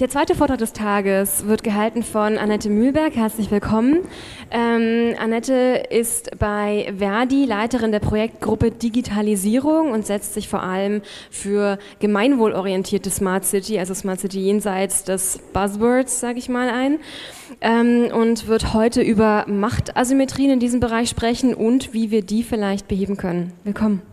Der zweite Vortrag des Tages wird gehalten von Annette Mühlberg. Herzlich willkommen. Annette ist bei Verdi Leiterin der Projektgruppe Digitalisierung und setzt sich vor allem für gemeinwohlorientierte Smart City, also Smart City jenseits des Buzzwords, sage ich mal, ein. Und wird heute über Machtasymmetrien in diesem Bereich sprechen und wie wir die vielleicht beheben können. Willkommen.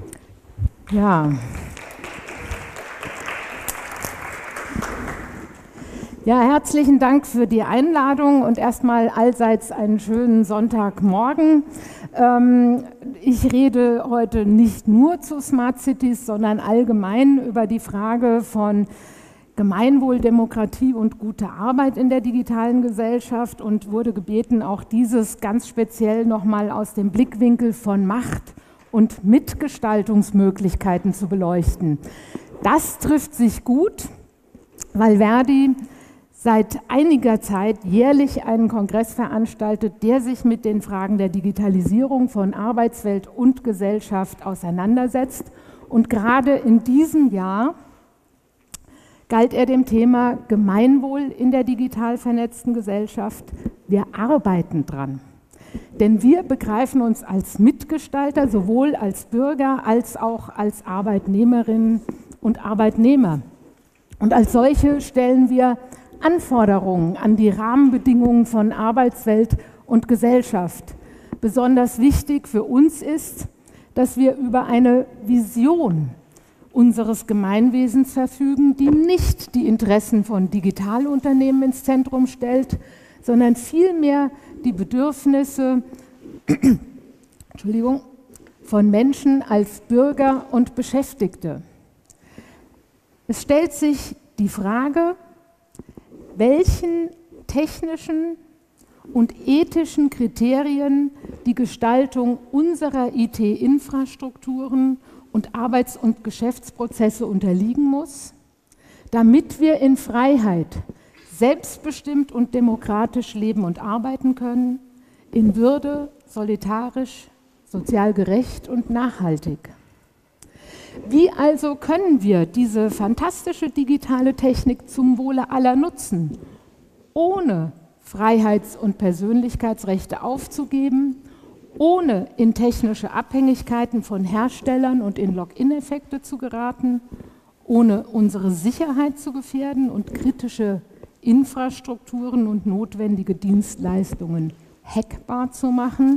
Ja, herzlichen Dank für die Einladung und erstmal allseits einen schönen Sonntagmorgen. Ich rede heute nicht nur zu Smart Cities, sondern allgemein über die Frage von Gemeinwohl, Demokratie und gute Arbeit in der digitalen Gesellschaft und wurde gebeten, auch dieses ganz speziell nochmal aus dem Blickwinkel von Macht und Mitgestaltungsmöglichkeiten zu beleuchten. Das trifft sich gut, weil Verdi seit einiger Zeit jährlich einen Kongress veranstaltet, der sich mit den Fragen der Digitalisierung von Arbeitswelt und Gesellschaft auseinandersetzt. Und gerade in diesem Jahr galt er dem Thema Gemeinwohl in der digital vernetzten Gesellschaft. Wir arbeiten dran. Denn wir begreifen uns als Mitgestalter, sowohl als Bürger als auch als Arbeitnehmerinnen und Arbeitnehmer. Und als solche stellen wir Anforderungen an die Rahmenbedingungen von Arbeitswelt und Gesellschaft. Besonders wichtig für uns ist, dass wir über eine Vision unseres Gemeinwesens verfügen, die nicht die Interessen von Digitalunternehmen ins Zentrum stellt, sondern vielmehr die Bedürfnisse von Menschen als Bürger und Beschäftigte. Es stellt sich die Frage, welchen technischen und ethischen Kriterien die Gestaltung unserer IT-Infrastrukturen und Arbeits- und Geschäftsprozesse unterliegen muss, damit wir in Freiheit, selbstbestimmt und demokratisch leben und arbeiten können, in Würde, solidarisch, sozial gerecht und nachhaltig. Wie also können wir diese fantastische digitale Technik zum Wohle aller nutzen, ohne Freiheits- und Persönlichkeitsrechte aufzugeben, ohne in technische Abhängigkeiten von Herstellern und in Login-Effekte zu geraten, ohne unsere Sicherheit zu gefährden und kritische Infrastrukturen und notwendige Dienstleistungen hackbar zu machen,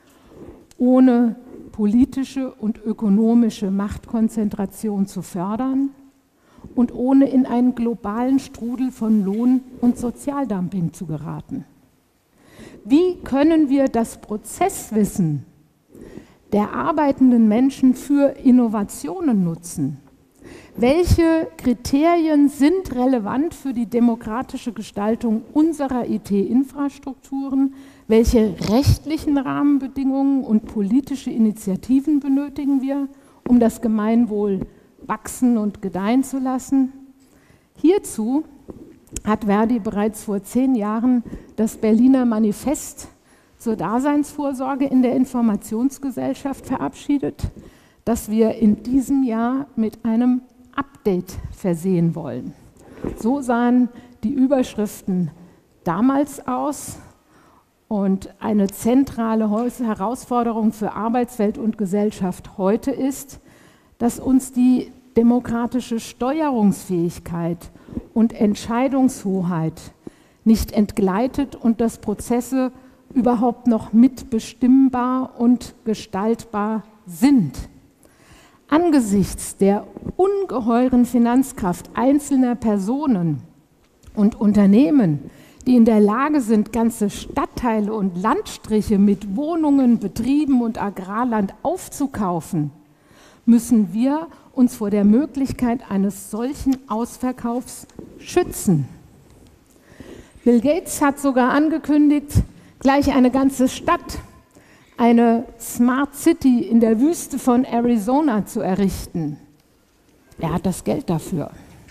ohne politische und ökonomische Machtkonzentration zu fördern und ohne in einen globalen Strudel von Lohn- und Sozialdumping zu geraten. Wie können wir das Prozesswissen der arbeitenden Menschen für Innovationen nutzen? Welche Kriterien sind relevant für die demokratische Gestaltung unserer IT-Infrastrukturen? Welche rechtlichen Rahmenbedingungen und politische Initiativen benötigen wir, um das Gemeinwohl wachsen und gedeihen zu lassen? Hierzu hat Verdi bereits vor 10 Jahren das Berliner Manifest zur Daseinsvorsorge in der Informationsgesellschaft verabschiedet, das wir in diesem Jahr mit einem Update versehen wollen. So sahen die Überschriften damals aus und eine zentrale Herausforderung für Arbeitswelt und Gesellschaft heute ist, dass uns die demokratische Steuerungsfähigkeit und Entscheidungshoheit nicht entgleitet und dass Prozesse überhaupt noch mitbestimmbar und gestaltbar sind. Angesichts der ungeheuren Finanzkraft einzelner Personen und Unternehmen, die in der Lage sind, ganze Stadtteile und Landstriche mit Wohnungen, Betrieben und Agrarland aufzukaufen, müssen wir uns vor der Möglichkeit eines solchen Ausverkaufs schützen. Bill Gates hat sogar angekündigt, gleich eine ganze Stadt, eine Smart City in der Wüste von Arizona zu errichten. Er hat das Geld dafür.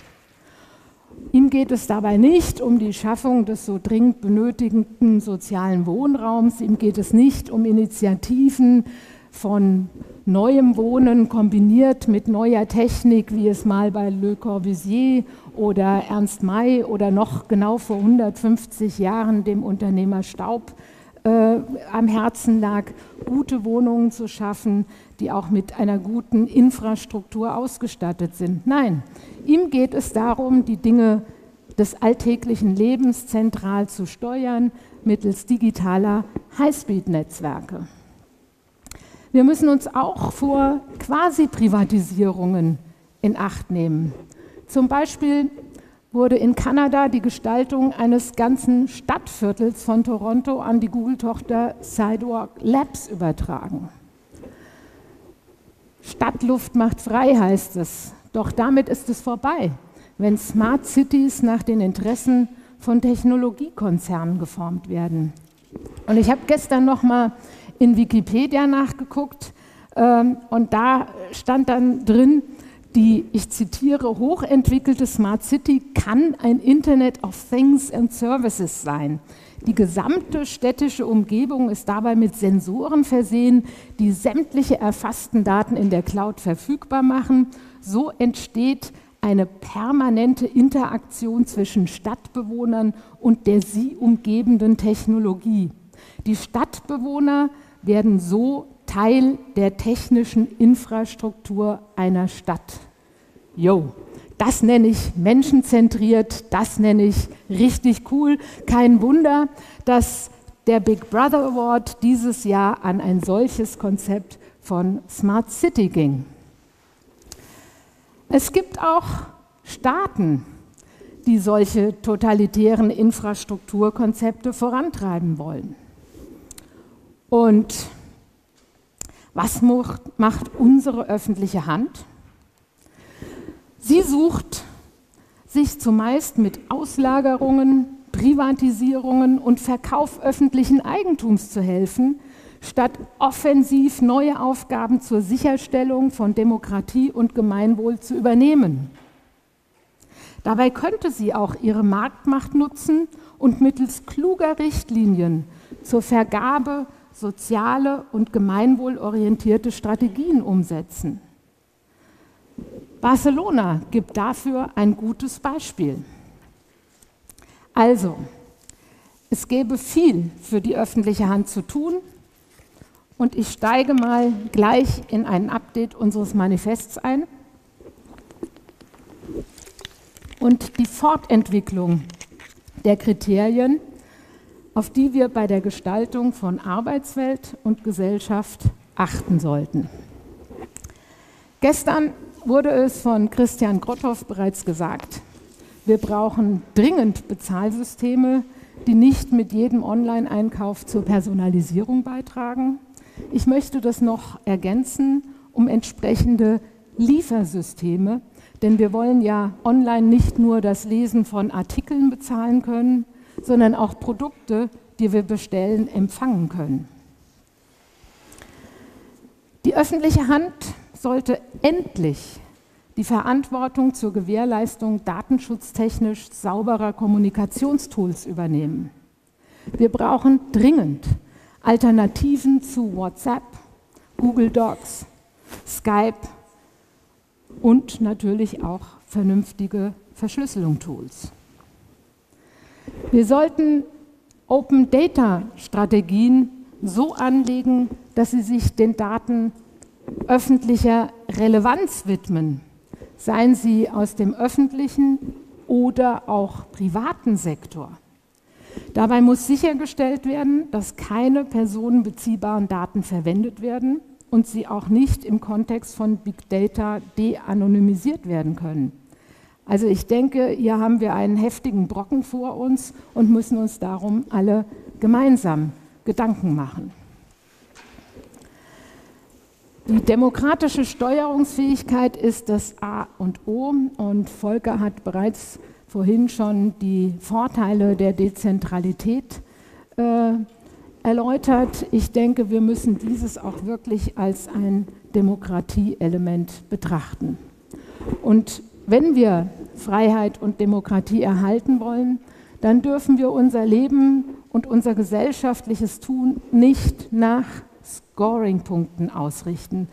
Ihm geht es dabei nicht um die Schaffung des so dringend benötigten sozialen Wohnraums, ihm geht es nicht um Initiativen von neuem Wohnen kombiniert mit neuer Technik, wie es mal bei Le Corbusier oder Ernst May oder noch genau vor 150 Jahren dem Unternehmer Staub am Herzen lag, gute Wohnungen zu schaffen, die auch mit einer guten Infrastruktur ausgestattet sind. Nein, ihm geht es darum, die Dinge des alltäglichen Lebens zentral zu steuern mittels digitaler Highspeed-Netzwerke. Wir müssen uns auch vor Quasi-Privatisierungen in Acht nehmen. Zum Beispiel wurde in Kanada die Gestaltung eines ganzen Stadtviertels von Toronto an die Google-Tochter Sidewalk Labs übertragen. Stadtluft macht frei, heißt es. Doch damit ist es vorbei, wenn Smart Cities nach den Interessen von Technologiekonzernen geformt werden. Und ich habe gestern noch mal in Wikipedia nachgeguckt und da stand dann drin, ich zitiere, hochentwickelte Smart City kann ein Internet of Things and Services sein. Die gesamte städtische Umgebung ist dabei mit Sensoren versehen, die sämtliche erfassten Daten in der Cloud verfügbar machen. So entsteht eine permanente Interaktion zwischen Stadtbewohnern und der sie umgebenden Technologie. Die Stadtbewohner werden so Teil der technischen Infrastruktur einer Stadt. Jo, das nenne ich menschenzentriert, das nenne ich richtig cool. Kein Wunder, dass der Big Brother Award dieses Jahr an ein solches Konzept von Smart City ging. Es gibt auch Staaten, die solche totalitären Infrastrukturkonzepte vorantreiben wollen. Und was macht unsere öffentliche Hand? Sie sucht sich zumeist mit Auslagerungen, Privatisierungen und Verkauf öffentlichen Eigentums zu helfen, statt offensiv neue Aufgaben zur Sicherstellung von Demokratie und Gemeinwohl zu übernehmen. Dabei könnte sie auch ihre Marktmacht nutzen und mittels kluger Richtlinien zur Vergabe soziale und gemeinwohlorientierte Strategien umsetzen. Barcelona gibt dafür ein gutes Beispiel. Also, es gäbe viel für die öffentliche Hand zu tun und ich steige mal gleich in ein Update unseres Manifests ein und die Fortentwicklung der Kriterien, auf die wir bei der Gestaltung von Arbeitswelt und Gesellschaft achten sollten. Gestern wurde es von Christian Grotthoff bereits gesagt, wir brauchen dringend Bezahlsysteme, die nicht mit jedem Online-Einkauf zur Personalisierung beitragen. Ich möchte das noch ergänzen um entsprechende Liefersysteme, denn wir wollen ja online nicht nur das Lesen von Artikeln bezahlen können, sondern auch Produkte, die wir bestellen, empfangen können. Die öffentliche Hand sollte endlich die Verantwortung zur Gewährleistung datenschutztechnisch sauberer Kommunikationstools übernehmen. Wir brauchen dringend Alternativen zu WhatsApp, Google Docs, Skype und natürlich auch vernünftige Verschlüsselungstools. Wir sollten Open-Data-Strategien so anlegen, dass sie sich den Daten öffentlicher Relevanz widmen, seien sie aus dem öffentlichen oder auch privaten Sektor. Dabei muss sichergestellt werden, dass keine personenbeziehbaren Daten verwendet werden und sie auch nicht im Kontext von Big Data de-anonymisiert werden können. Also ich denke, hier haben wir einen heftigen Brocken vor uns und müssen uns darum alle gemeinsam Gedanken machen. Die demokratische Steuerungsfähigkeit ist das A und O und Volker hat bereits vorhin schon die Vorteile der Dezentralität erläutert. Ich denke, wir müssen dieses auch wirklich als ein Demokratieelement betrachten. Und wenn wir Freiheit und Demokratie erhalten wollen, dann dürfen wir unser Leben und unser gesellschaftliches Tun nicht nach Scoring-Punkten ausrichten.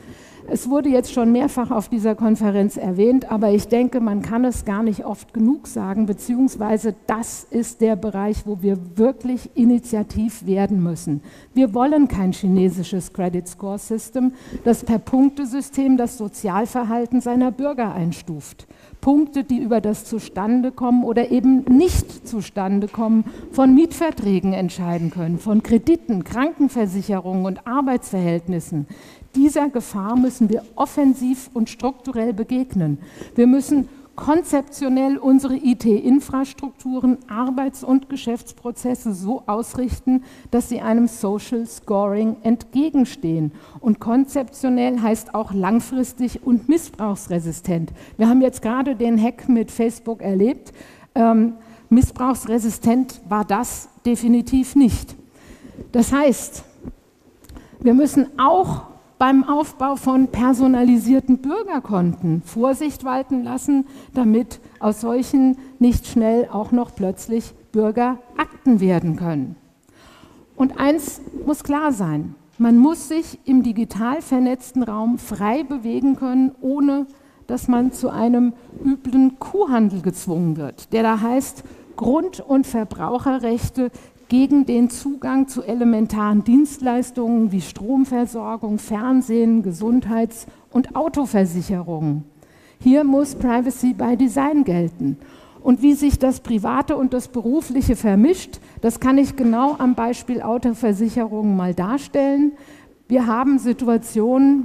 Es wurde jetzt schon mehrfach auf dieser Konferenz erwähnt, aber ich denke, man kann es gar nicht oft genug sagen, beziehungsweise das ist der Bereich, wo wir wirklich initiativ werden müssen. Wir wollen kein chinesisches Credit Score System, das per Punktesystem das Sozialverhalten seiner Bürger einstuft. Punkte, die über das Zustandekommen oder eben Nicht-Zustandekommen von Mietverträgen entscheiden können, von Krediten, Krankenversicherungen und Arbeitsverhältnissen. Dieser Gefahr müssen wir offensiv und strukturell begegnen. Wir müssen konzeptionell unsere IT-Infrastrukturen, Arbeits- und Geschäftsprozesse so ausrichten, dass sie einem Social Scoring entgegenstehen. Und konzeptionell heißt auch langfristig und missbrauchsresistent. Wir haben jetzt gerade den Hack mit Facebook erlebt. Missbrauchsresistent war das definitiv nicht. Das heißt, wir müssen auch beim Aufbau von personalisierten Bürgerkonten Vorsicht walten lassen, damit aus solchen nicht schnell auch noch plötzlich Bürgerakten werden können. Und eins muss klar sein, man muss sich im digital vernetzten Raum frei bewegen können, ohne dass man zu einem üblen Kuhhandel gezwungen wird, der da heißt, Grund- und Verbraucherrechte gegen den Zugang zu elementaren Dienstleistungen wie Stromversorgung, Fernsehen, Gesundheits- und Autoversicherungen. Hier muss Privacy by Design gelten. Und wie sich das Private und das Berufliche vermischt, das kann ich genau am Beispiel Autoversicherungen mal darstellen. Wir haben Situationen,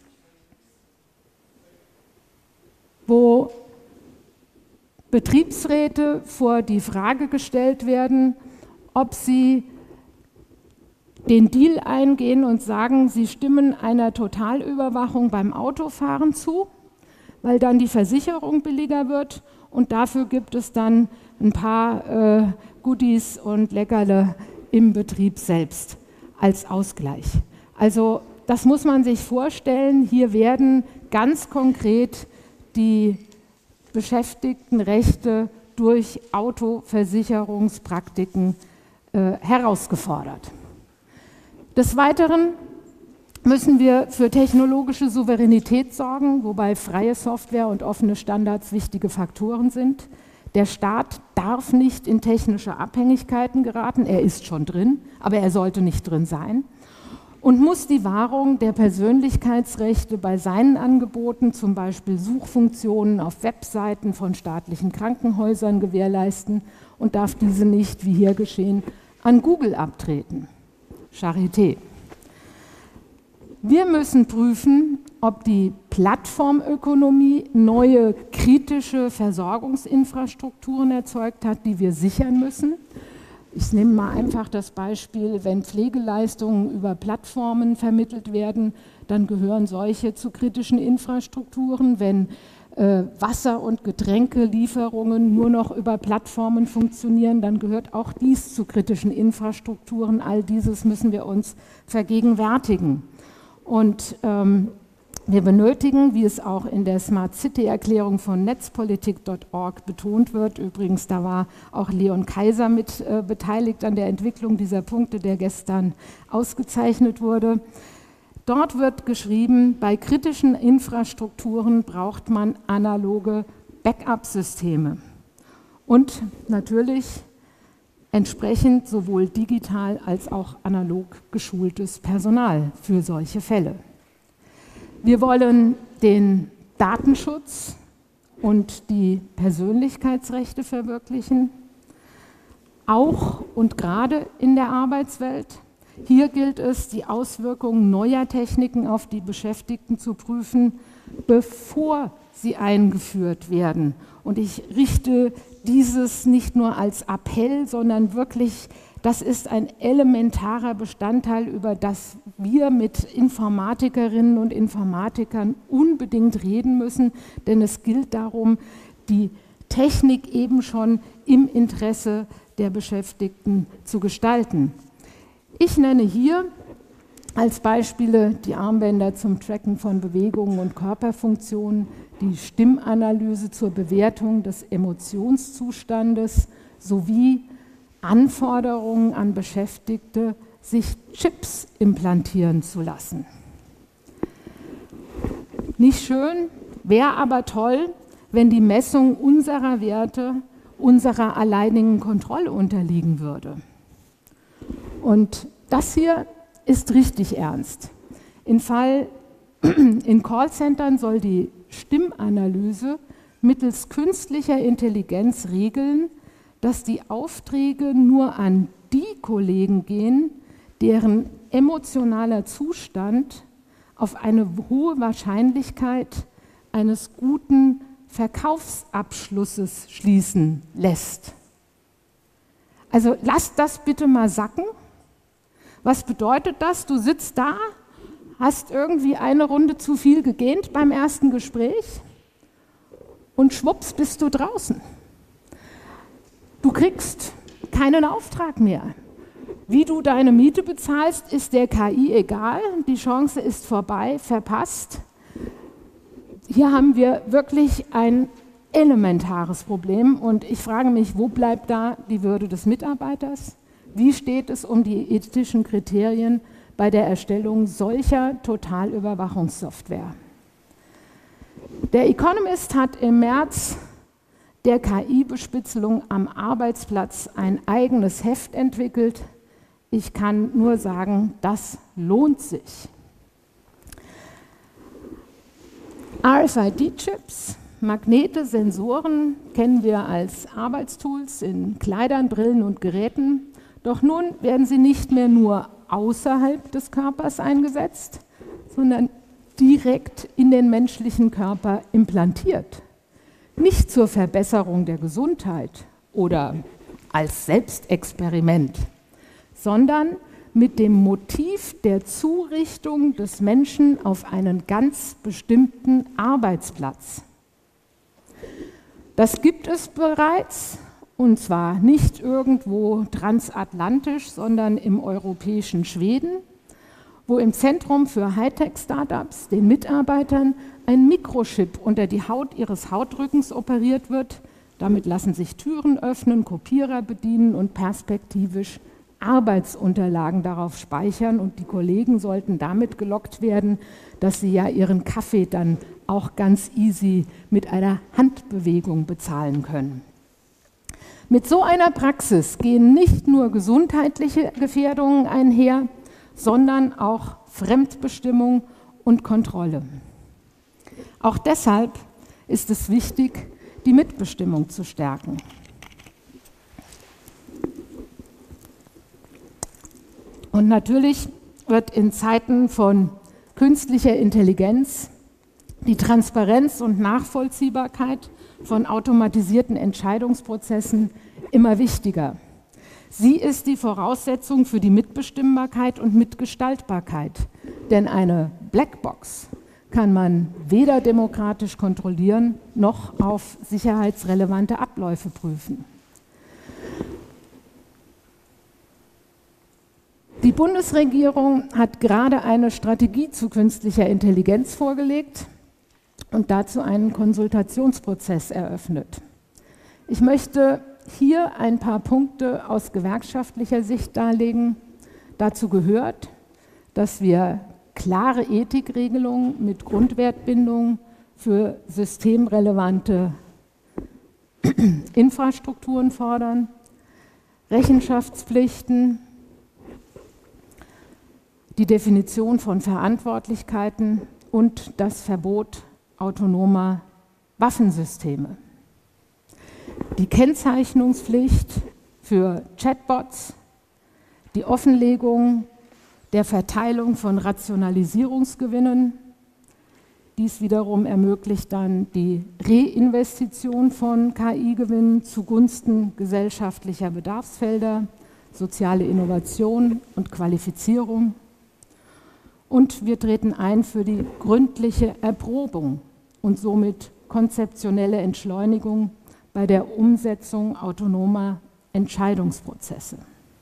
wo Betriebsräte vor die Frage gestellt werden, ob sie den Deal eingehen und sagen, sie stimmen einer Totalüberwachung beim Autofahren zu, weil dann die Versicherung billiger wird und dafür gibt es dann ein paar Goodies und Leckerle im Betrieb selbst als Ausgleich. Also das muss man sich vorstellen, hier werden ganz konkret die Beschäftigtenrechte durch Autoversicherungspraktiken herausgefordert. Des Weiteren müssen wir für technologische Souveränität sorgen, wobei freie Software und offene Standards wichtige Faktoren sind. Der Staat darf nicht in technische Abhängigkeiten geraten, er ist schon drin, aber er sollte nicht drin sein. Und muss die Wahrung der Persönlichkeitsrechte bei seinen Angeboten, zum Beispiel Suchfunktionen auf Webseiten von staatlichen Krankenhäusern, gewährleisten und darf diese nicht, wie hier geschehen, an Google abtreten. Charité. Wir müssen prüfen, ob die Plattformökonomie neue kritische Versorgungsinfrastrukturen erzeugt hat, die wir sichern müssen. Ich nehme mal einfach das Beispiel, wenn Pflegeleistungen über Plattformen vermittelt werden, dann gehören solche zu kritischen Infrastrukturen. Wenn Wasser- und Getränkelieferungen nur noch über Plattformen funktionieren, dann gehört auch dies zu kritischen Infrastrukturen. All dieses müssen wir uns vergegenwärtigen. Und wir benötigen, wie es auch in der Smart City-Erklärung von netzpolitik.org betont wird, übrigens, da war auch Leon Kaiser mit beteiligt an der Entwicklung dieser Punkte, der gestern ausgezeichnet wurde. Dort wird geschrieben, bei kritischen Infrastrukturen braucht man analoge Backup-Systeme und natürlich entsprechend sowohl digital als auch analog geschultes Personal für solche Fälle. Wir wollen den Datenschutz und die Persönlichkeitsrechte verwirklichen, auch und gerade in der Arbeitswelt. Hier gilt es, die Auswirkungen neuer Techniken auf die Beschäftigten zu prüfen, bevor sie eingeführt werden. Und ich richte dieses nicht nur als Appell, sondern wirklich, das ist ein elementarer Bestandteil, über das wir mit Informatikerinnen und Informatikern unbedingt reden müssen, denn es gilt darum, die Technik eben schon im Interesse der Beschäftigten zu gestalten. Ich nenne hier als Beispiele die Armbänder zum Tracken von Bewegungen und Körperfunktionen, die Stimmanalyse zur Bewertung des Emotionszustandes sowie Anforderungen an Beschäftigte, sich Chips implantieren zu lassen. Nicht schön, wäre aber toll, wenn die Messung unserer Werte unserer alleinigen Kontrolle unterliegen würde. Und das hier ist richtig ernst. In Callcentern soll die Stimmanalyse mittels künstlicher Intelligenz regeln, dass die Aufträge nur an die Kollegen gehen, deren emotionaler Zustand auf eine hohe Wahrscheinlichkeit eines guten Verkaufsabschlusses schließen lässt. Also lasst das bitte mal sacken. Was bedeutet das? Du sitzt da, hast irgendwie eine Runde zu viel gegähnt beim ersten Gespräch und schwupps bist du draußen. Du kriegst keinen Auftrag mehr. Wie du deine Miete bezahlst, ist der KI egal. Die Chance ist vorbei, verpasst. Hier haben wir wirklich ein elementares Problem und ich frage mich, wo bleibt da die Würde des Mitarbeiters? Wie steht es um die ethischen Kriterien bei der Erstellung solcher Totalüberwachungssoftware? Der Economist hat im März der KI-Bespitzelung am Arbeitsplatz ein eigenes Heft entwickelt. Ich kann nur sagen, das lohnt sich. RFID-Chips, Magnete, Sensoren kennen wir als Arbeitstools in Kleidern, Brillen und Geräten. Doch nun werden sie nicht mehr nur außerhalb des Körpers eingesetzt, sondern direkt in den menschlichen Körper implantiert. Nicht zur Verbesserung der Gesundheit oder als Selbstexperiment, sondern mit dem Motiv der Zurichtung des Menschen auf einen ganz bestimmten Arbeitsplatz. Das gibt es bereits, und zwar nicht irgendwo transatlantisch, sondern im europäischen Schweden, wo im Zentrum für Hightech-Startups den Mitarbeitern ein Mikrochip unter die Haut ihres Hautrückens operiert wird. Damit lassen sich Türen öffnen, Kopierer bedienen und perspektivisch Arbeitsunterlagen darauf speichern und die Kollegen sollten damit gelockt werden, dass sie ja ihren Kaffee dann auch ganz easy mit einer Handbewegung bezahlen können. Mit so einer Praxis gehen nicht nur gesundheitliche Gefährdungen einher, sondern auch Fremdbestimmung und Kontrolle. Auch deshalb ist es wichtig, die Mitbestimmung zu stärken. Und natürlich wird in Zeiten von künstlicher Intelligenz die Transparenz und Nachvollziehbarkeit von automatisierten Entscheidungsprozessen immer wichtiger. Sie ist die Voraussetzung für die Mitbestimmbarkeit und Mitgestaltbarkeit. Denn eine Blackbox kann man weder demokratisch kontrollieren, noch auf sicherheitsrelevante Abläufe prüfen. Die Bundesregierung hat gerade eine Strategie zu künstlicher Intelligenz vorgelegt und dazu einen Konsultationsprozess eröffnet. Ich möchte hier ein paar Punkte aus gewerkschaftlicher Sicht darlegen. Dazu gehört, dass wir klare Ethikregelungen mit Grundwertbindung für systemrelevante Infrastrukturen fordern, Rechenschaftspflichten, die Definition von Verantwortlichkeiten und das Verbot autonomer Waffensysteme. Die Kennzeichnungspflicht für Chatbots, die Offenlegung der Verteilung von Rationalisierungsgewinnen. Dies wiederum ermöglicht dann die Reinvestition von KI-Gewinnen zugunsten gesellschaftlicher Bedarfsfelder, soziale Innovation und Qualifizierung. Und wir treten ein für die gründliche Erprobung und somit konzeptionelle Entschleunigung bei der Umsetzung autonomer Entscheidungsprozesse.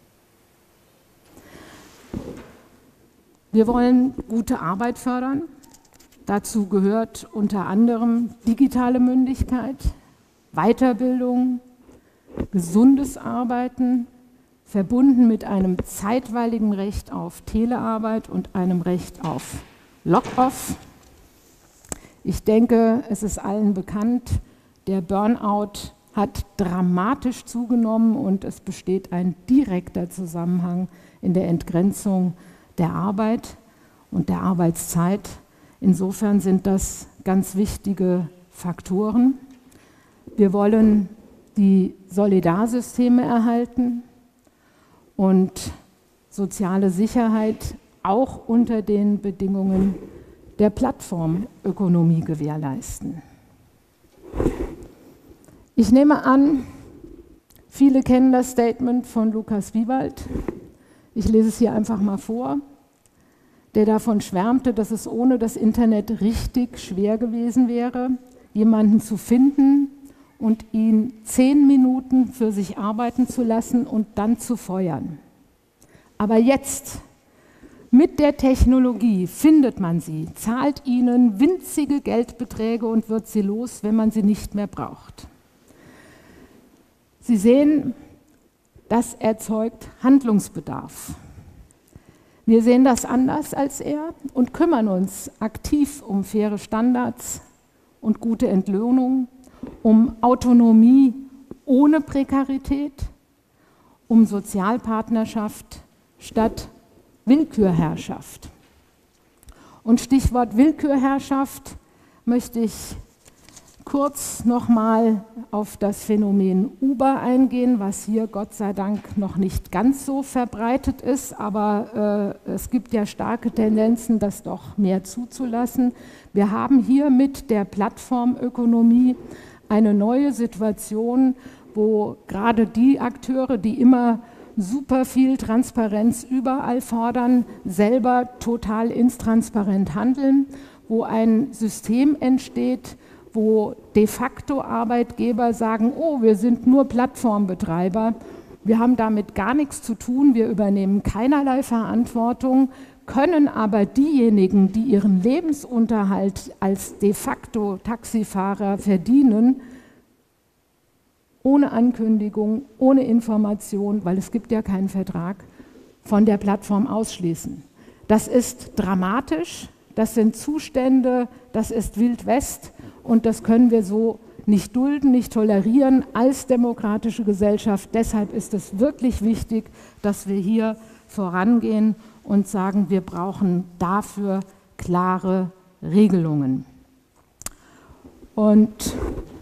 Wir wollen gute Arbeit fördern. Dazu gehört unter anderem digitale Mündigkeit, Weiterbildung, gesundes Arbeiten, verbunden mit einem zeitweiligen Recht auf Telearbeit und einem Recht auf Log-off. Ich denke, es ist allen bekannt, der Burnout hat dramatisch zugenommen und es besteht ein direkter Zusammenhang in der Entgrenzung der Arbeit und der Arbeitszeit. Insofern sind das ganz wichtige Faktoren. Wir wollen die Solidarsysteme erhalten und soziale Sicherheit auch unter den Bedingungen der Plattformökonomie gewährleisten. Ich nehme an, viele kennen das Statement von Lukas Wiewald. Ich lese es hier einfach mal vor, der davon schwärmte, dass es ohne das Internet richtig schwer gewesen wäre, jemanden zu finden und ihn 10 Minuten für sich arbeiten zu lassen und dann zu feuern. Aber jetzt, mit der Technologie, findet man sie, zahlt ihnen winzige Geldbeträge und wird sie los, wenn man sie nicht mehr braucht. Sie sehen, das erzeugt Handlungsbedarf. Wir sehen das anders als er und kümmern uns aktiv um faire Standards und gute Entlöhnung, um Autonomie ohne Prekarität, um Sozialpartnerschaft statt Willkürherrschaft. Und Stichwort Willkürherrschaft möchte ich kurz nochmal auf das Phänomen Uber eingehen, was hier Gott sei Dank noch nicht ganz so verbreitet ist, aber es gibt ja starke Tendenzen, das doch mehr zuzulassen. Wir haben hier mit der Plattformökonomie eine neue Situation, wo gerade die Akteure, die immer super viel Transparenz überall fordern, selber total intransparent handeln, wo ein System entsteht, wo de facto Arbeitgeber sagen, oh, wir sind nur Plattformbetreiber, wir haben damit gar nichts zu tun, wir übernehmen keinerlei Verantwortung, können aber diejenigen, die ihren Lebensunterhalt als de facto Taxifahrer verdienen, ohne Ankündigung, ohne Information, weil es gibt ja keinen Vertrag, von der Plattform ausschließen. Das ist dramatisch, das sind Zustände, das ist Wild West und das können wir so nicht dulden, nicht tolerieren als demokratische Gesellschaft. Deshalb ist es wirklich wichtig, dass wir hier vorangehen und sagen, wir brauchen dafür klare Regelungen. Und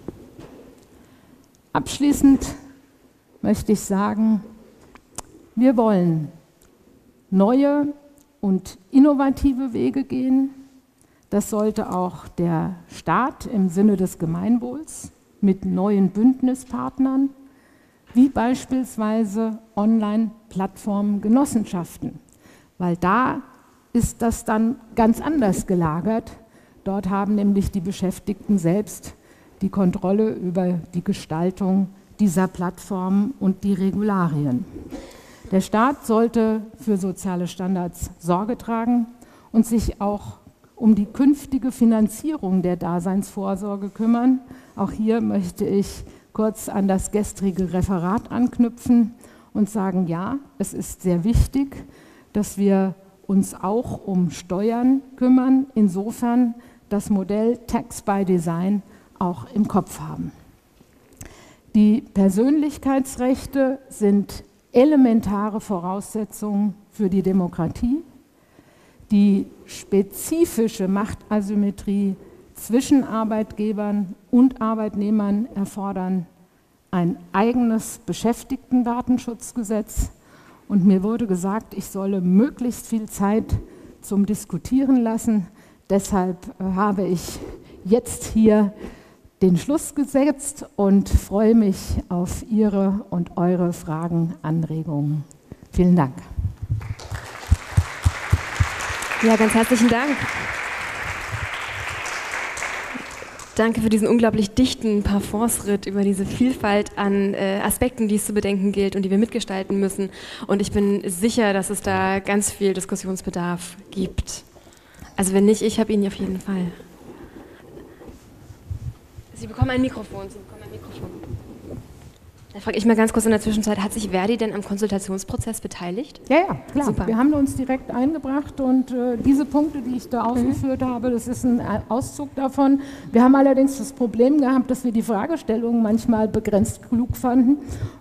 abschließend möchte ich sagen, wir wollen neue und innovative Wege gehen. Das sollte auch der Staat im Sinne des Gemeinwohls mit neuen Bündnispartnern, wie beispielsweise Online-Plattformen, Genossenschaften, weil da ist das dann ganz anders gelagert. Dort haben nämlich die Beschäftigten selbst die Kontrolle über die Gestaltung dieser Plattformen und die Regularien. Der Staat sollte für soziale Standards Sorge tragen und sich auch um die künftige Finanzierung der Daseinsvorsorge kümmern. Auch hier möchte ich kurz an das gestrige Referat anknüpfen und sagen, ja, es ist sehr wichtig, dass wir uns auch um Steuern kümmern, insofern das Modell Tax by Design auch im Kopf haben. Die Persönlichkeitsrechte sind elementare Voraussetzungen für die Demokratie. Die spezifische Machtasymmetrie zwischen Arbeitgebern und Arbeitnehmern erfordern ein eigenes Beschäftigtendatenschutzgesetz. Und mir wurde gesagt, ich solle möglichst viel Zeit zum Diskutieren lassen. Deshalb habe ich jetzt hier den Schluss gesetzt und freue mich auf Ihre und eure Fragen, Anregungen. Vielen Dank. Ja, ganz herzlichen Dank. Danke für diesen unglaublich dichten Parforce-Ritt über diese Vielfalt an Aspekten, die es zu bedenken gilt und die wir mitgestalten müssen. Und ich bin sicher, dass es da ganz viel Diskussionsbedarf gibt. Also wenn nicht, ich habe ihn auf jeden Fall. Sie bekommen ein Mikrofon. Dann frage ich mal ganz kurz in der Zwischenzeit, hat sich Verdi denn am Konsultationsprozess beteiligt? Ja, ja, klar. Super. Wir haben uns direkt eingebracht und diese Punkte, die ich da aufgeführt habe, das ist ein Auszug davon. Wir haben allerdings das Problem gehabt, dass wir die Fragestellungen manchmal begrenzt klug fanden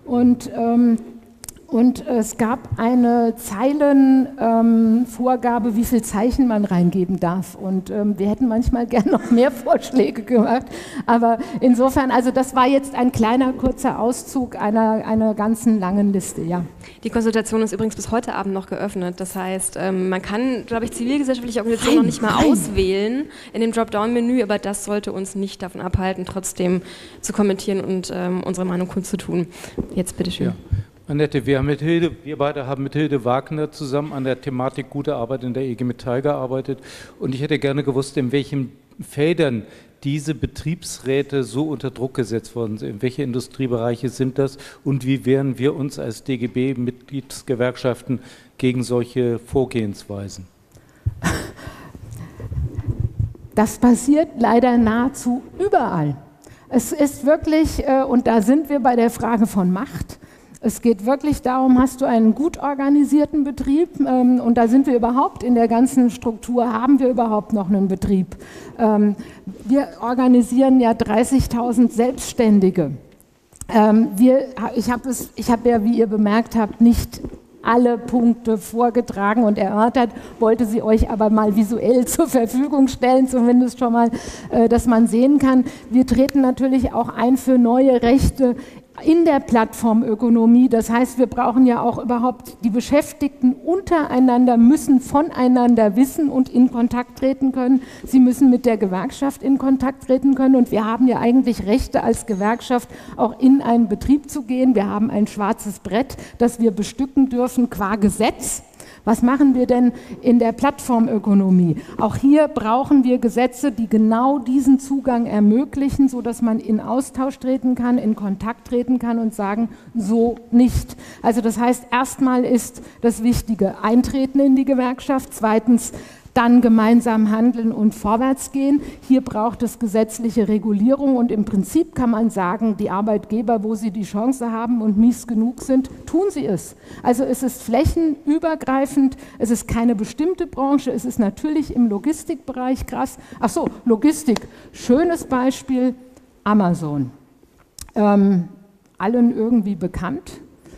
und es gab eine Zeilenvorgabe, wie viel Zeichen man reingeben darf. Und wir hätten manchmal gern noch mehr Vorschläge gemacht. Aber insofern, also das war jetzt ein kleiner, kurzer Auszug einer ganzen langen Liste, ja. Die Konsultation ist übrigens bis heute Abend noch geöffnet. Das heißt, man kann, glaube ich, zivilgesellschaftliche Organisationen noch nicht mal auswählen in dem Dropdown-Menü, aber das sollte uns nicht davon abhalten, trotzdem zu kommentieren und unsere Meinung kundzutun. Jetzt bitteschön. Ja. Annette, wir beide haben mit Hilde Wagner zusammen an der Thematik Gute Arbeit in der IG Metall gearbeitet und ich hätte gerne gewusst, in welchen Feldern diese Betriebsräte so unter Druck gesetzt worden sind. In welche Industriebereiche sind das und wie wehren wir uns als DGB-Mitgliedsgewerkschaften gegen solche Vorgehensweisen? Das passiert leider nahezu überall. Es ist wirklich, und da sind wir bei der Frage von Macht, es geht wirklich darum, hast du einen gut organisierten Betrieb und da sind wir überhaupt in der ganzen Struktur, haben wir überhaupt noch einen Betrieb. Wir organisieren ja 30.000 Selbstständige. Ich habe ja, wie ihr bemerkt habt, nicht alle Punkte vorgetragen und erörtert, wollte sie euch aber mal visuell zur Verfügung stellen, zumindest schon mal, dass man sehen kann. Wir treten natürlich auch ein für neue Rechte in der Plattformökonomie. Das heißt, wir brauchen ja auch überhaupt, die Beschäftigten untereinander müssen voneinander wissen und in Kontakt treten können. Sie müssen mit der Gewerkschaft in Kontakt treten können und wir haben ja eigentlich Rechte als Gewerkschaft, auch in einen Betrieb zu gehen. Wir haben ein schwarzes Brett, das wir bestücken dürfen qua Gesetz. Was machen wir denn in der Plattformökonomie? Auch hier brauchen wir Gesetze, die genau diesen Zugang ermöglichen, sodass man in Austausch treten kann, in Kontakt treten kann und sagen, so nicht. Also das heißt, erstmal ist das Wichtige Eintreten in die Gewerkschaft, zweitens dann gemeinsam handeln und vorwärts gehen. Hier braucht es gesetzliche Regulierung und im Prinzip kann man sagen, die Arbeitgeber, wo sie die Chance haben und mies genug sind, tun sie es. Also es ist flächenübergreifend, es ist keine bestimmte Branche, es ist natürlich im Logistikbereich krass. Ach so, Logistik, schönes Beispiel, Amazon. Allen irgendwie bekannt,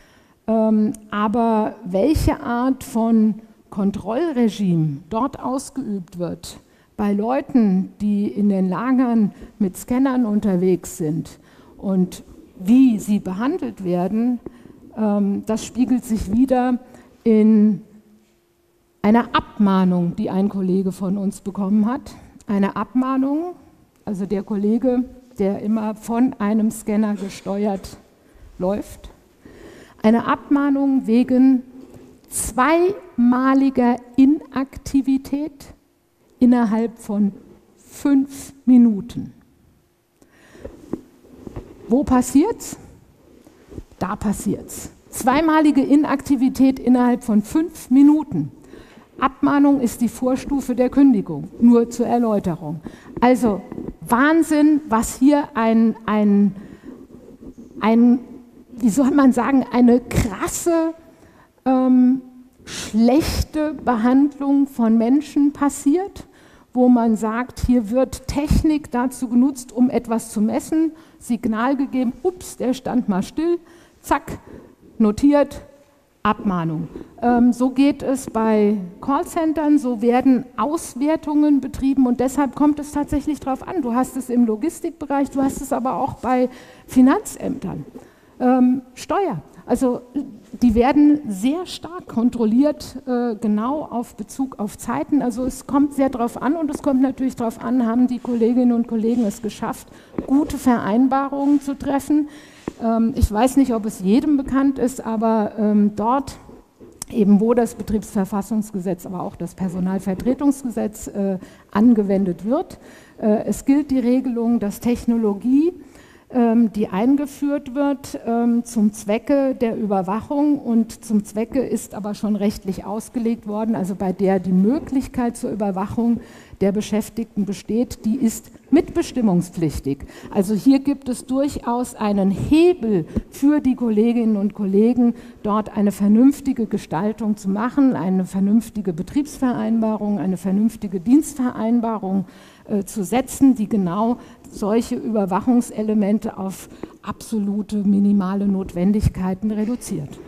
aber welche Art von Kontrollregime dort ausgeübt wird, bei Leuten, die in den Lagern mit Scannern unterwegs sind und wie sie behandelt werden, das spiegelt sich wieder in einer Abmahnung, die ein Kollege von uns bekommen hat. Eine Abmahnung, also der Kollege, der immer von einem Scanner gesteuert läuft. Eine Abmahnung wegen zweimaliger Inaktivität innerhalb von 5 Minuten. Wo passiert's? Da passiert's. Zweimalige Inaktivität innerhalb von 5 Minuten. Abmahnung ist die Vorstufe der Kündigung, nur zur Erläuterung. Also Wahnsinn, was hier wie soll man sagen, eine krasse schlechte Behandlung von Menschen passiert, wo man sagt, hier wird Technik dazu genutzt, um etwas zu messen, Signal gegeben, ups, der stand mal still, zack, notiert, Abmahnung. So geht es bei Callcentern, so werden Auswertungen betrieben und deshalb kommt es tatsächlich darauf an. Du hast es im Logistikbereich, du hast es aber auch bei Finanzämtern. Steuer. Also die werden sehr stark kontrolliert, genau auf Bezug auf Zeiten. Also es kommt sehr darauf an und es kommt natürlich darauf an, haben die Kolleginnen und Kollegen es geschafft, gute Vereinbarungen zu treffen. Ich weiß nicht, ob es jedem bekannt ist, aber dort, eben wo das Betriebsverfassungsgesetz, aber auch das Personalvertretungsgesetz angewendet wird, es gilt die Regelung, dass Technologie die eingeführt wird zum Zwecke der Überwachung und zum Zwecke ist aber schon rechtlich ausgelegt worden, also bei der die Möglichkeit zur Überwachung der Beschäftigten besteht, die ist mitbestimmungspflichtig. Also hier gibt es durchaus einen Hebel für die Kolleginnen und Kollegen, dort eine vernünftige Gestaltung zu machen, eine vernünftige Betriebsvereinbarung, eine vernünftige Dienstvereinbarung zu setzen, die genau solche Überwachungselemente auf absolute minimale Notwendigkeiten reduziert.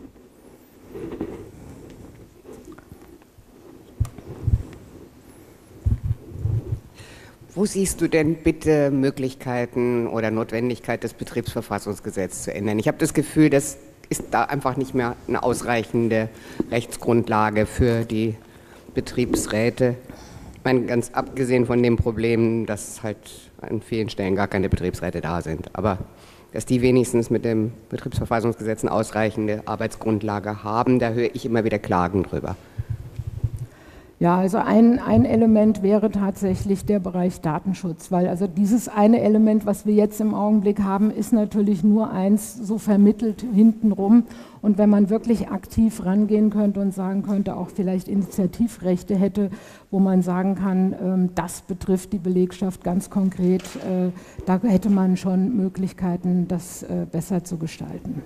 Wo siehst du denn bitte Möglichkeiten oder Notwendigkeit, das Betriebsverfassungsgesetz zu ändern? Ich habe das Gefühl, das ist da einfach nicht mehr eine ausreichende Rechtsgrundlage für die Betriebsräte. Ich meine, ganz abgesehen von dem Problem, dass halt an vielen Stellen gar keine Betriebsräte da sind, aber dass die wenigstens mit dem Betriebsverfassungsgesetz eine ausreichende Arbeitsgrundlage haben, da höre ich immer wieder Klagen drüber. Ja, also ein Element wäre tatsächlich der Bereich Datenschutz, weil also dieses eine Element, was wir jetzt im Augenblick haben, ist natürlich nur eins, so vermittelt hintenrum. Und wenn man wirklich aktiv rangehen könnte und sagen könnte, auch vielleicht Initiativrechte hätte, wo man sagen kann, das betrifft die Belegschaft ganz konkret, da hätte man schon Möglichkeiten, das besser zu gestalten.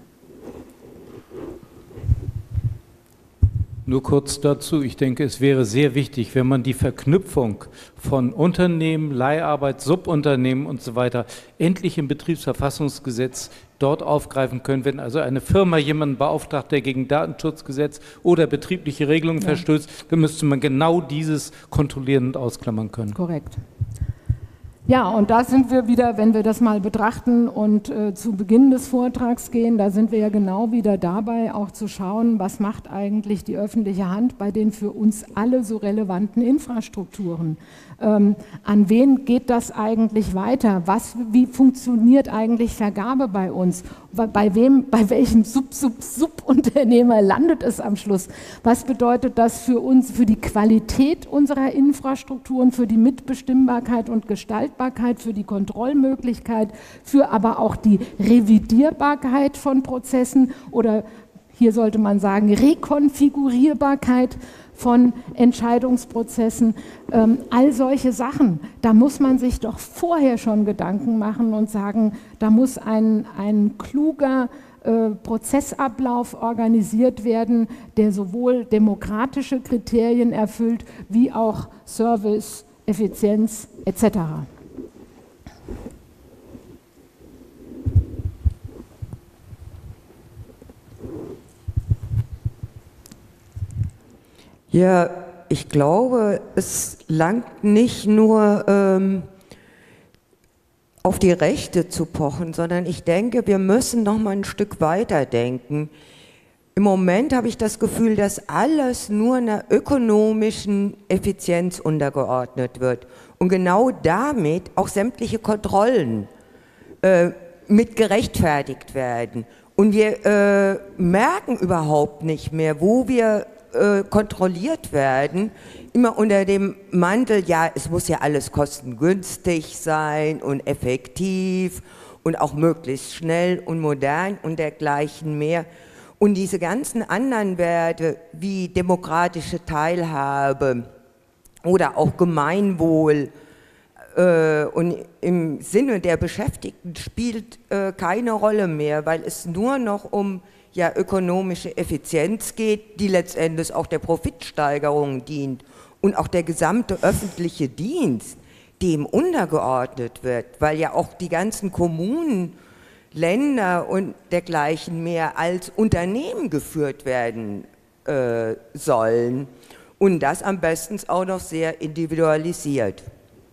Nur kurz dazu, ich denke, es wäre sehr wichtig, wenn man die Verknüpfung von Unternehmen, Leiharbeit, Subunternehmen und so weiter endlich im Betriebsverfassungsgesetz dort aufgreifen können. Wenn also eine Firma jemanden beauftragt, der gegen Datenschutzgesetz oder betriebliche Regelungen verstößt, dann müsste man genau dieses kontrollieren und ausklammern können. Korrekt. Ja, und da sind wir wieder, wenn wir das mal betrachten und zu Beginn des Vortrags gehen, da sind wir ja genau wieder dabei, auch zu schauen, was macht eigentlich die öffentliche Hand bei den für uns alle so relevanten Infrastrukturen. An wen geht das eigentlich weiter? Wie funktioniert eigentlich Vergabe bei uns? Bei welchem Subunternehmer landet es am Schluss? Was bedeutet das für uns, für die Qualität unserer Infrastrukturen, für die Mitbestimmbarkeit und Gestaltbarkeit, für die Kontrollmöglichkeit, für aber auch die Revidierbarkeit von Prozessen oder hier sollte man sagen Rekonfigurierbarkeit von Entscheidungsprozessen, all solche Sachen, da muss man sich doch vorher schon Gedanken machen und sagen, da muss ein kluger Prozessablauf organisiert werden, der sowohl demokratische Kriterien erfüllt, wie auch Service, Effizienz etc. Ja, ich glaube, es langt nicht nur auf die Rechte zu pochen, sondern ich denke, wir müssen noch mal ein Stück weiter denken. Im Moment habe ich das Gefühl, dass alles nur einer ökonomischen Effizienz untergeordnet wird und genau damit auch sämtliche Kontrollen mit gerechtfertigt werden. Und wir merken überhaupt nicht mehr, wo wir kontrolliert werden, immer unter dem Mantel, ja, es muss ja alles kostengünstig sein und effektiv und auch möglichst schnell und modern und dergleichen mehr. Und diese ganzen anderen Werte wie demokratische Teilhabe oder auch Gemeinwohl und im Sinne der Beschäftigten spielt keine Rolle mehr, weil es nur noch um ökonomische Effizienz geht, die letztendlich auch der Profitsteigerung dient und auch der gesamte öffentliche Dienst dem untergeordnet wird, weil ja auch die ganzen Kommunen, Länder und dergleichen mehr als Unternehmen geführt werden sollen und das am besten auch noch sehr individualisiert.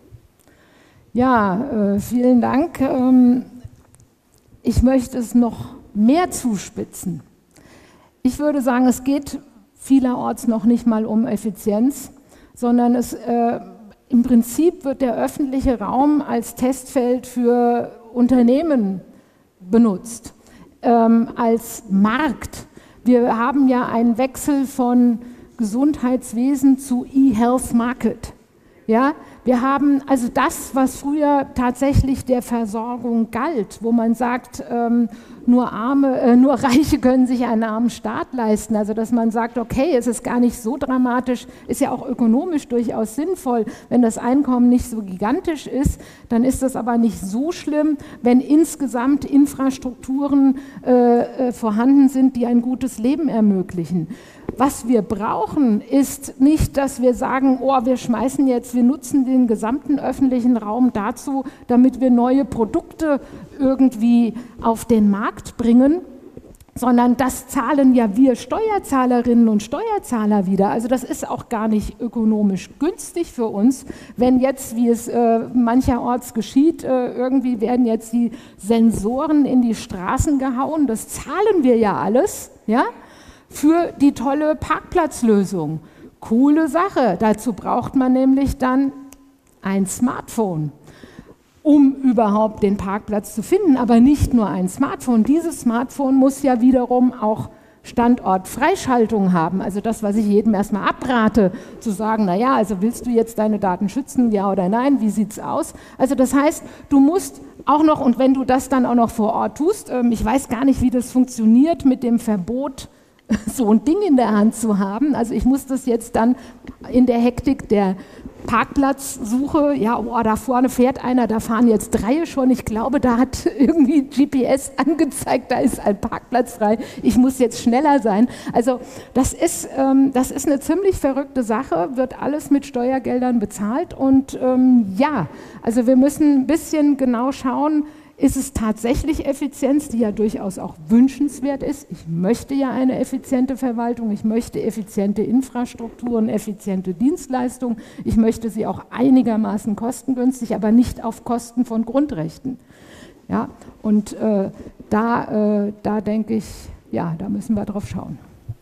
Ja, vielen Dank. Ich möchte es noch mehr zuspitzen. Ich würde sagen, es geht vielerorts noch nicht mal um Effizienz, sondern im Prinzip wird der öffentliche Raum als Testfeld für Unternehmen benutzt, als Markt. Wir haben ja einen Wechsel von Gesundheitswesen zu E-Health Market. Ja? wir haben also das, was früher tatsächlich der Versorgung galt, wo man sagt, nur Reiche können sich einen armen Staat leisten. Also dass man sagt, okay, es ist gar nicht so dramatisch, ist ja auch ökonomisch durchaus sinnvoll. Wenn das Einkommen nicht so gigantisch ist, dann ist das aber nicht so schlimm, wenn insgesamt Infrastrukturen vorhanden sind, die ein gutes Leben ermöglichen. Was wir brauchen, ist nicht, dass wir sagen, oh, wir nutzen den gesamten öffentlichen Raum dazu, damit wir neue Produkte irgendwie auf den Markt bringen, sondern das zahlen ja wir Steuerzahlerinnen und Steuerzahler wieder. Also das ist auch gar nicht ökonomisch günstig für uns, wenn jetzt, wie es mancherorts geschieht, irgendwie werden jetzt die Sensoren in die Straßen gehauen. Das zahlen wir ja alles, ja, für die tolle Parkplatzlösung. Coole Sache. Dazu braucht man nämlich dann ein Smartphone, um überhaupt den Parkplatz zu finden, aber nicht nur ein Smartphone. Dieses Smartphone muss ja wiederum auch Standortfreischaltung haben, also das, was ich jedem erstmal abrate, zu sagen, naja, also willst du jetzt deine Daten schützen, ja oder nein, wie sieht es aus? Also das heißt, du musst auch noch, und wenn du das dann auch noch vor Ort tust, ich weiß gar nicht, wie das funktioniert mit dem Verbot, so ein Ding in der Hand zu haben. Also ich muss das jetzt dann in der Hektik der Parkplatzsuche, ja, oh, da vorne fährt einer, da fahren jetzt 3 schon, ich glaube, da hat irgendwie GPS angezeigt, da ist ein Parkplatz frei, ich muss jetzt schneller sein. Also das ist eine ziemlich verrückte Sache, wird alles mit Steuergeldern bezahlt und ja, also wir müssen ein bisschen genau schauen, ist es tatsächlich Effizienz, die ja durchaus auch wünschenswert ist. Ich möchte ja eine effiziente Verwaltung, ich möchte effiziente Infrastrukturen, effiziente Dienstleistungen, ich möchte sie auch einigermaßen kostengünstig, aber nicht auf Kosten von Grundrechten. Ja, und da denke ich, ja, da müssen wir drauf schauen.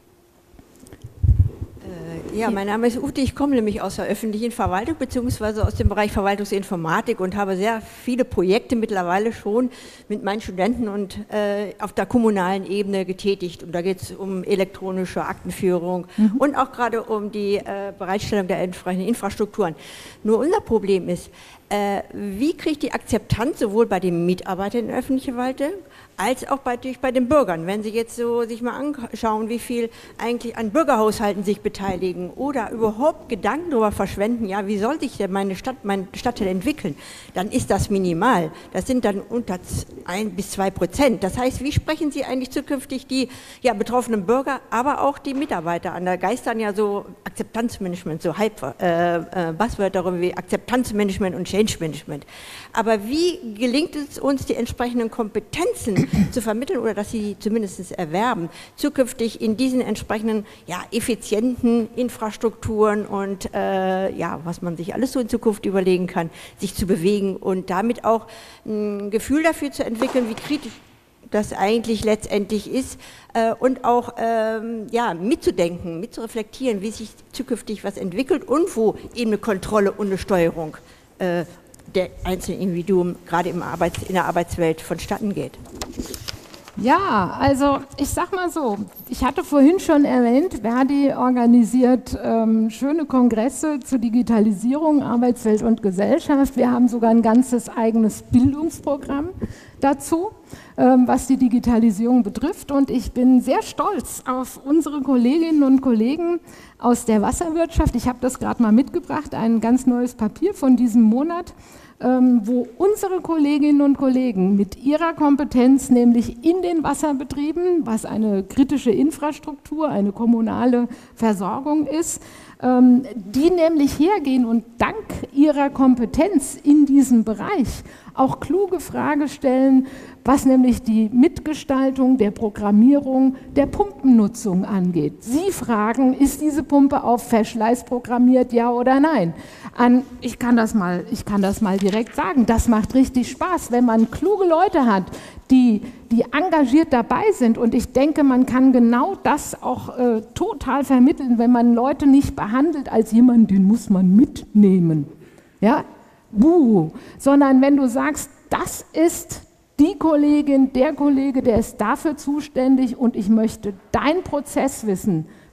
Ja, mein Name ist Ute, ich komme nämlich aus der öffentlichen Verwaltung bzw. aus dem Bereich Verwaltungsinformatik und habe sehr viele Projekte mittlerweile schon mit meinen Studenten und auf der kommunalen Ebene getätigt. Und da geht es um elektronische Aktenführung und auch gerade um die Bereitstellung der entsprechenden Infrastrukturen. Nur unser Problem ist, wie kriegt die Akzeptanz sowohl bei den Mitarbeitern in der öffentlichen Verwaltung als auch bei den Bürgern, wenn Sie jetzt so sich mal anschauen, wie viel eigentlich an Bürgerhaushalten sich beteiligen oder überhaupt Gedanken darüber verschwenden, ja, wie soll sich denn mein Stadtteil entwickeln, dann ist das minimal. Das sind dann unter 1 bis 2%. Das heißt, wie sprechen Sie eigentlich zukünftig die betroffenen Bürger, aber auch die Mitarbeiter an? Da geistern ja so Akzeptanzmanagement, so Buzzwörter darüber wie Akzeptanzmanagement und Change Management. Aber wie gelingt es uns, die entsprechenden Kompetenzen zu vermitteln oder dass sie zumindest erwerben, zukünftig in diesen entsprechenden effizienten Infrastrukturen und was man sich alles so in Zukunft überlegen kann, sich zu bewegen und damit auch ein Gefühl dafür zu entwickeln, wie kritisch das eigentlich letztendlich ist und auch mitzudenken, mitzureflektieren, wie sich zukünftig was entwickelt und wo eben eine Kontrolle und eine Steuerung der einzelnen Individuen gerade in der Arbeitswelt vonstatten geht. Ja, also ich sag mal so, ich hatte vorhin schon erwähnt, Verdi organisiert schöne Kongresse zur Digitalisierung, Arbeitswelt und Gesellschaft. Wir haben sogar ein ganzes eigenes Bildungsprogramm dazu, was die Digitalisierung betrifft. Und ich bin sehr stolz auf unsere Kolleginnen und Kollegen aus der Wasserwirtschaft. Ich habe das gerade mal mitgebracht, ein ganz neues Papier von diesem Monat, wo unsere Kolleginnen und Kollegen mit ihrer Kompetenz, nämlich in den Wasserbetrieben, was eine kritische Infrastruktur, eine kommunale Versorgung ist, die nämlich hergehen und dank ihrer Kompetenz in diesem Bereich auch kluge Fragen stellen, was nämlich die Mitgestaltung der Programmierung der Pumpennutzung angeht. Sie fragen, ist diese Pumpe auf Verschleiß programmiert, ja oder nein? Ich kann das mal direkt sagen, das macht richtig Spaß, wenn man kluge Leute hat, die engagiert dabei sind. Und ich denke, man kann genau das auch total vermitteln, wenn man Leute nicht behandelt als jemanden, den muss man mitnehmen. Ja? Sondern wenn du sagst, das ist die Kollegin, der Kollege, der ist dafür zuständig und ich möchte dein Prozesswissen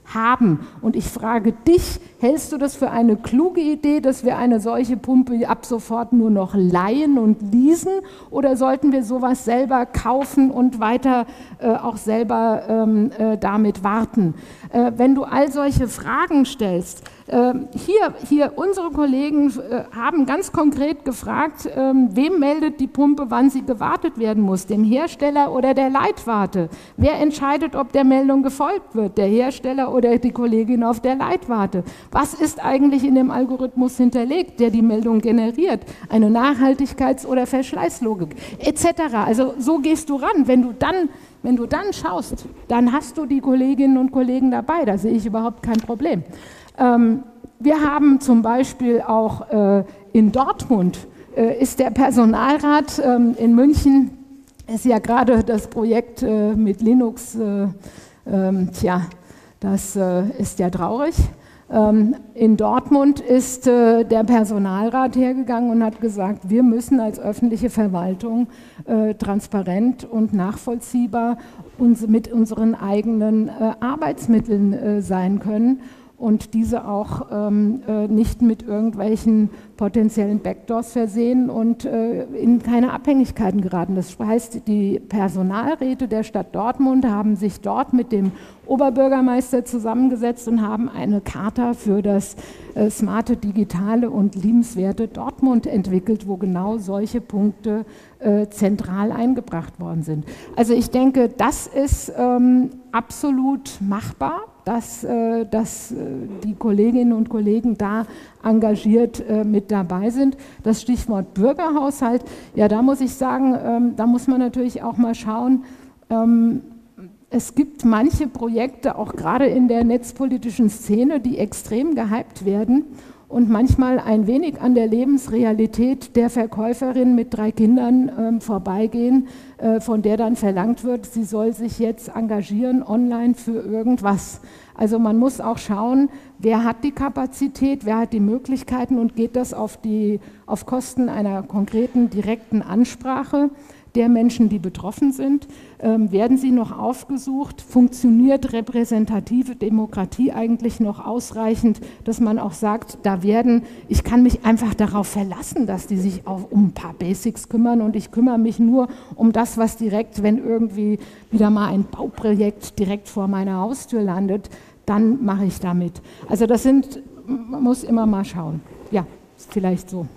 haben. Und ich frage dich, hältst du das für eine kluge Idee, dass wir eine solche Pumpe ab sofort nur noch leihen und leasen? Oder sollten wir sowas selber kaufen und weiter auch selber damit warten? Wenn du all solche Fragen stellst, hier unsere Kollegen haben ganz konkret gefragt, wem meldet die Pumpe, wann sie gewartet werden muss, dem Hersteller oder der Leitwarte? Wer entscheidet, ob der Meldung gefolgt wird, der Hersteller oder die Kollegin auf der Leitwarte? Was ist eigentlich in dem Algorithmus hinterlegt, der die Meldung generiert? Eine Nachhaltigkeits- oder Verschleißlogik etc. Also so gehst du ran. Wenn du dann schaust, dann hast du die Kolleginnen und Kollegen dabei, da sehe ich überhaupt kein Problem. Wir haben zum Beispiel auch in Dortmund, ist der Personalrat in München, ist ja gerade das Projekt mit Linux, das ist ja traurig. In Dortmund ist der Personalrat hergegangen und hat gesagt, wir müssen als öffentliche Verwaltung transparent und nachvollziehbar mit unseren eigenen Arbeitsmitteln sein können und diese auch nicht mit irgendwelchen potenziellen Backdoors versehen und in keine Abhängigkeiten geraten. Das heißt, die Personalräte der Stadt Dortmund haben sich dort mit dem Oberbürgermeister zusammengesetzt und haben eine Charta für das smarte, digitale und liebenswerte Dortmund entwickelt, wo genau solche Punkte zentral eingebracht worden sind. Also ich denke, das ist absolut machbar, dass die Kolleginnen und Kollegen da engagiert mit dabei sind. Das Stichwort Bürgerhaushalt, ja, da muss ich sagen, da muss man natürlich auch mal schauen, es gibt manche Projekte, auch gerade in der netzpolitischen Szene, die extrem gehypt werden und manchmal ein wenig an der Lebensrealität der Verkäuferin mit 3 Kindern vorbeigehen, von der dann verlangt wird, sie soll sich jetzt engagieren online für irgendwas. Also man muss auch schauen, wer hat die Kapazität, wer hat die Möglichkeiten und geht das auf Kosten einer konkreten, direkten Ansprache der Menschen, die betroffen sind? Werden sie noch aufgesucht? Funktioniert repräsentative Demokratie eigentlich noch ausreichend, dass man auch sagt, ich kann mich einfach darauf verlassen, dass die sich um ein paar Basics kümmern und ich kümmere mich nur um das, was direkt, wenn irgendwie wieder mal ein Bauprojekt direkt vor meiner Haustür landet, dann mache ich damit. Also man muss immer mal schauen. Ja, vielleicht so.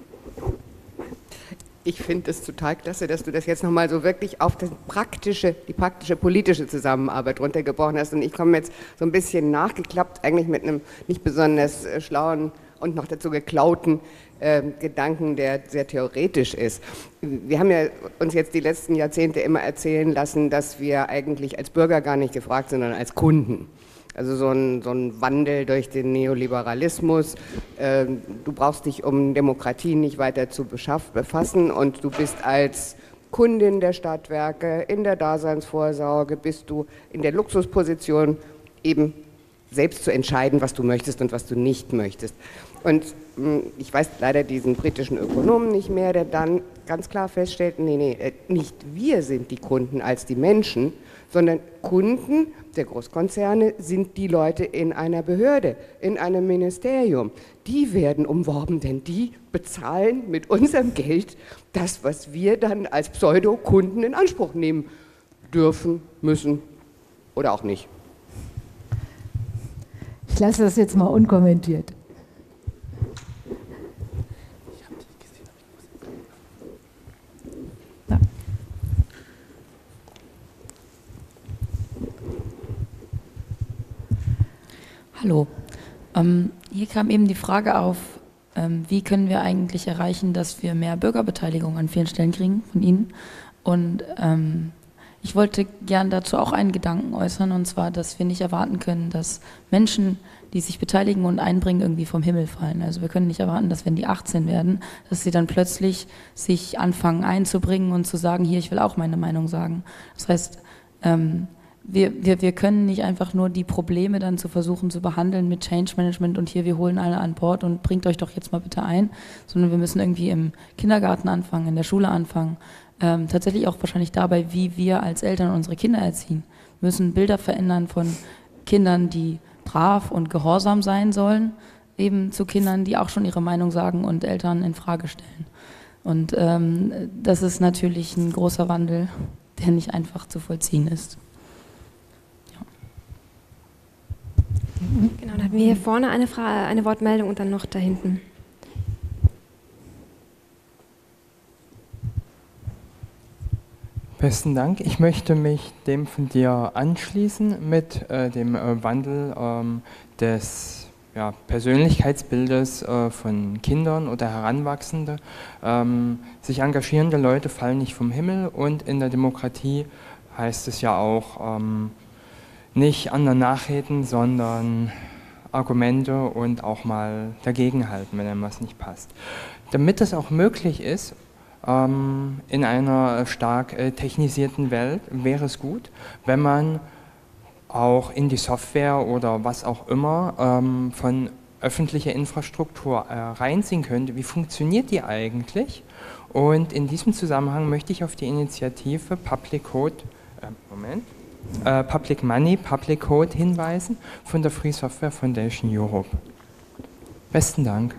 Ich finde es total klasse, dass du das jetzt nochmal so wirklich auf die praktische politische Zusammenarbeit runtergebrochen hast. Und ich komme jetzt so ein bisschen nachgeklappt, eigentlich mit einem nicht besonders schlauen und noch dazu geklauten Gedanken, der sehr theoretisch ist. Wir haben ja uns jetzt die letzten Jahrzehnte immer erzählen lassen, dass wir eigentlich als Bürger gar nicht gefragt sind, sondern als Kunden. Also so ein Wandel durch den Neoliberalismus. Du brauchst dich um Demokratie nicht weiter zu befassen und du bist als Kundin der Stadtwerke in der Daseinsvorsorge, bist du in der Luxusposition, eben selbst zu entscheiden, was du möchtest und was du nicht möchtest. Und ich weiß leider diesen britischen Ökonomen nicht mehr, der dann ganz klar feststellt, nicht wir sind die Kunden als die Menschen, sondern Kunden der Großkonzerne sind die Leute in einer Behörde, in einem Ministerium. Die werden umworben, denn die bezahlen mit unserem Geld das, was wir dann als Pseudo-Kunden in Anspruch nehmen dürfen, müssen oder auch nicht. Ich lasse das jetzt mal unkommentiert. Hallo. Hier kam eben die Frage auf, wie können wir eigentlich erreichen, dass wir mehr Bürgerbeteiligung an vielen Stellen kriegen von Ihnen. Und ich wollte gern dazu auch einen Gedanken äußern, und zwar, dass wir nicht erwarten können, dass Menschen, die sich beteiligen und einbringen, irgendwie vom Himmel fallen. Also wir können nicht erwarten, dass wenn die 18 werden, dass sie dann plötzlich sich anfangen einzubringen und zu sagen, hier, ich will auch meine Meinung sagen. Das heißt, wir können nicht einfach nur die Probleme dann zu versuchen zu behandeln mit Change Management und hier, wir holen alle an Bord und bringt euch doch jetzt mal bitte ein, sondern wir müssen irgendwie im Kindergarten anfangen, in der Schule anfangen, tatsächlich auch wahrscheinlich dabei, wie wir als Eltern unsere Kinder erziehen. Wir müssen Bilder verändern von Kindern, die brav und gehorsam sein sollen, eben zu Kindern, die auch schon ihre Meinung sagen und Eltern in Frage stellen. Und das ist natürlich ein großer Wandel, der nicht einfach zu vollziehen ist. Genau, dann hatten wir hier vorne eine Wortmeldung und dann noch da hinten. Besten Dank. Ich möchte mich dem von dir anschließen mit dem Wandel des Persönlichkeitsbildes von Kindern oder Heranwachsende. Sich engagierende Leute fallen nicht vom Himmel und in der Demokratie heißt es ja auch nicht anderen nachreden, sondern Argumente und auch mal dagegenhalten, wenn einem was nicht passt. Damit das auch möglich ist, in einer stark technisierten Welt wäre es gut, wenn man auch in die Software oder was auch immer von öffentlicher Infrastruktur reinziehen könnte. Wie funktioniert die eigentlich? Und in diesem Zusammenhang möchte ich auf die Initiative Public Money, Public Code hinweisen von der Free Software Foundation Europe. Besten Dank.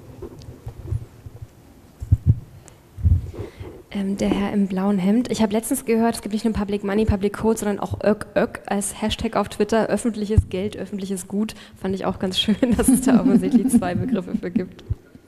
Der Herr im blauen Hemd. Ich habe letztens gehört, es gibt nicht nur Public Money, Public Code, sondern auch ÖK als Hashtag auf Twitter. Öffentliches Geld, öffentliches Gut. Fand ich auch ganz schön, dass es da offensichtlich zwei Begriffe für gibt.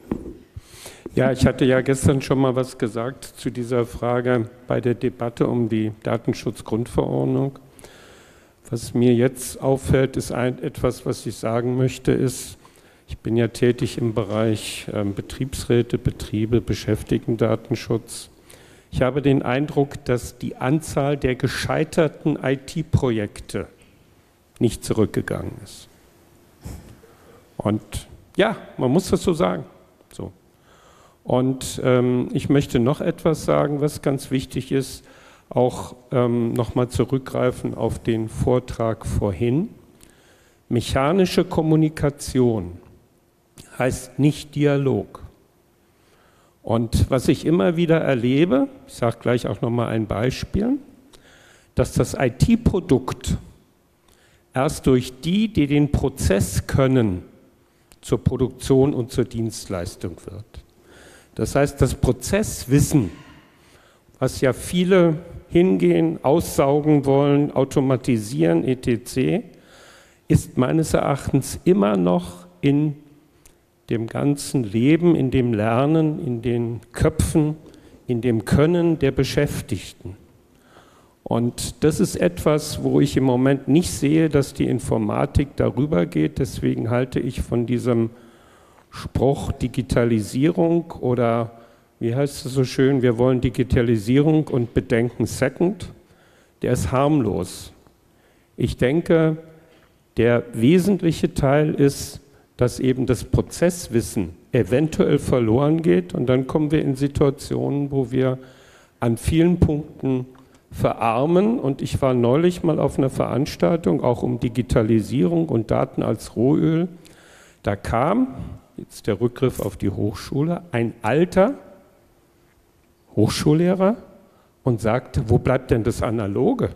Ja, ich hatte ja gestern schon mal was gesagt zu dieser Frage bei der Debatte um die Datenschutzgrundverordnung. Was mir jetzt auffällt, ist etwas, was ich sagen möchte, ist, ich bin ja tätig im Bereich Betriebsräte, Betriebe, Beschäftigtendatenschutz. Ich habe den Eindruck, dass die Anzahl der gescheiterten IT-Projekte nicht zurückgegangen ist. Und ja, man muss das so sagen. So. Und ich möchte noch etwas sagen, was ganz wichtig ist, auch nochmal zurückgreifen auf den Vortrag vorhin. Mechanische Kommunikation heißt nicht Dialog. Und was ich immer wieder erlebe, ich sage gleich auch nochmal ein Beispiel, dass das IT-Produkt erst durch die den Prozess können, zur Produktion und zur Dienstleistung wird. Das heißt, das Prozesswissen, was ja viele hingehen, aussaugen wollen, automatisieren, etc., ist meines Erachtens immer noch in dem ganzen Leben, in dem Lernen, in den Köpfen, in dem Können der Beschäftigten. Und das ist etwas, wo ich im Moment nicht sehe, dass die Informatik darüber geht. Deswegen halte ich von diesem Spruch Digitalisierung oder, wie heißt es so schön, wir wollen Digitalisierung und bedenken Second, der ist harmlos. Ich denke, der wesentliche Teil ist, dass eben das Prozesswissen eventuell verloren geht und dann kommen wir in Situationen, wo wir an vielen Punkten verarmen. Und ich war neulich mal auf einer Veranstaltung, auch um Digitalisierung und Daten als Rohöl. Da kam, jetzt der Rückgriff auf die Hochschule, ein alter Hochschullehrer und sagte, wo bleibt denn das Analoge?